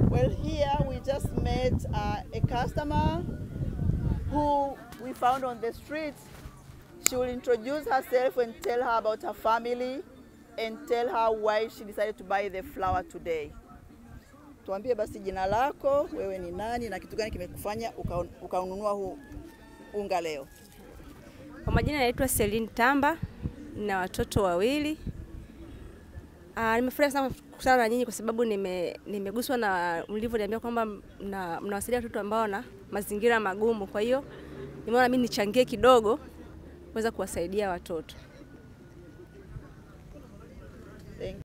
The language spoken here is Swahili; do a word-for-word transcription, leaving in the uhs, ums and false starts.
Well, here we just met uh, a customer who we found on the street. She will introduce herself and tell her about her family and tell her why she decided to buy the flour today. Tuambie basi jina lako, wewe ni nani na kitu gani kimekufanya ukaununua huu unga leo? Kwa majina naitwa Celine Tamba na watoto wawili. Ah, nimefurahi sana kukutana na nyinyi kwa sababu nime nimeguswa na mlivyoniambia kwamba mnawasaidia watoto ambao na mazingira magumu. Kwa hiyo nimeona mimi nichangie kidogo kuweza kuwasaidia watoto.